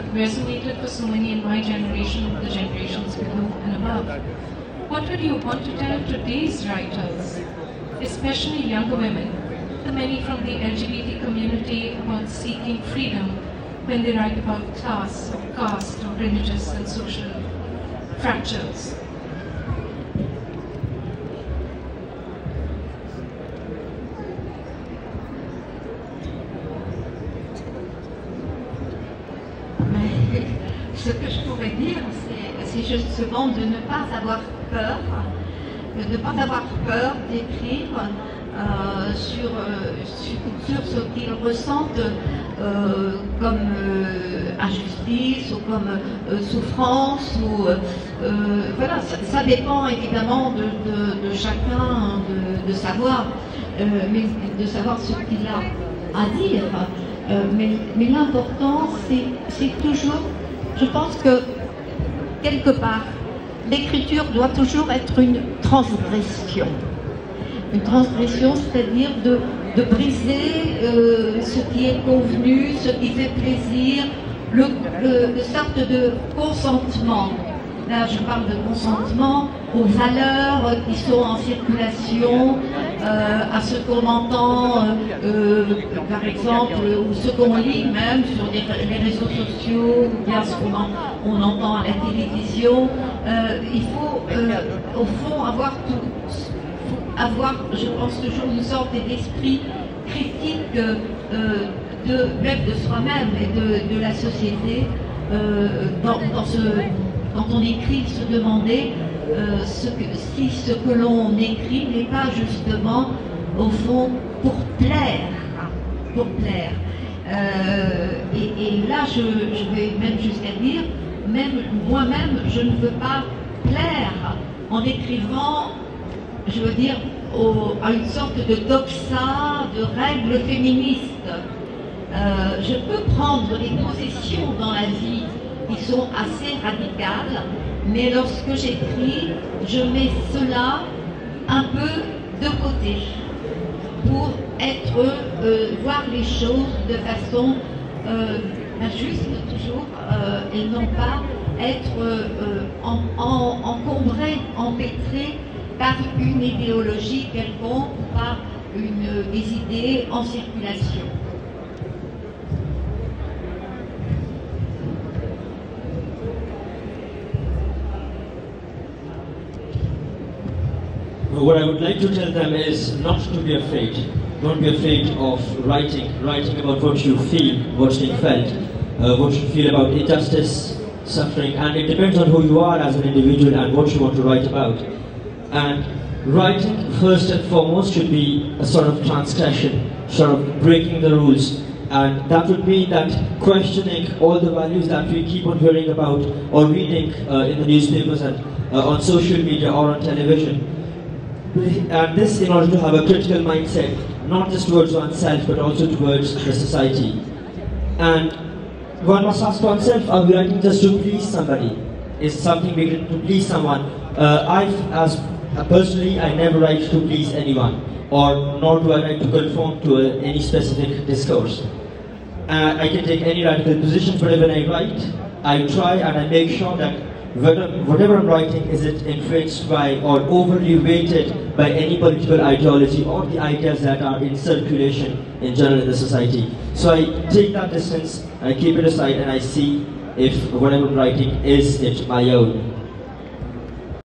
resonated for so many in my generation, the generations below and above. What would you want to tell today's writers, especially younger women, the many from the LGBT community, about seeking freedom when they write about class or caste or religious and social fractures? Ce que je pourrais dire, c'est justement de ne pas avoir peur, d'écrire sur ce qu'ils ressentent comme injustice ou comme souffrance. Voilà, ça dépend évidemment de chacun de savoir, mais de savoir ce qu'il a à dire. Mais l'important, c'est toujours, je pense que quelque part, l'écriture doit toujours être une transgression. Une transgression, c'est-à-dire de briser ce qui est convenu, ce qui fait plaisir, le sorte de consentement. Là, je parle de consentement aux valeurs qui sont en circulation, à ce qu'on entend, par exemple, ou ce qu'on lit même sur les réseaux sociaux, ou bien ce qu'on entend à la télévision. Il faut, au fond, avoir je pense, toujours une sorte d'esprit critique même de soi-même et de la société. Quand on écrit, se demander si ce que l'on écrit n'est pas justement, au fond, pour plaire. Et là, je vais même jusqu'à dire, même moi-même, je ne veux pas plaire en écrivant, je veux dire, à une sorte de doxa, de règles féministes. Je peux prendre des positions dans la vie qui sont assez radicales, mais lorsque j'écris, je mets cela un peu de côté pour voir les choses de façon juste toujours, et non pas être encombré, empêtré par une idéologie quelconque ou par des idées en circulation. What I would like to tell them is not to be afraid. Don't be afraid of writing about what you feel, what's being felt, what you feel about injustice, suffering, and it depends on who you are as an individual and what you want to write about. And writing, first and foremost, should be a sort of transgression, sort of breaking the rules. And that would mean that questioning all the values that we keep on hearing about or reading in the newspapers and on social media or on television. And this in order to have a critical mindset, not just towards oneself but also towards the society. And one must ask oneself, are we writing just to please somebody? Is something written to please someone? Personally, I never write to please anyone, or nor do I write to conform to any specific discourse. I can take any radical position, but when I write, I try and I make sure that whatever I'm writing, is it influenced by or overly weighted by any political ideology or the ideas that are in circulation in general in the society. So I take that distance, I keep it aside, and I see if whatever I'm writing is it my own.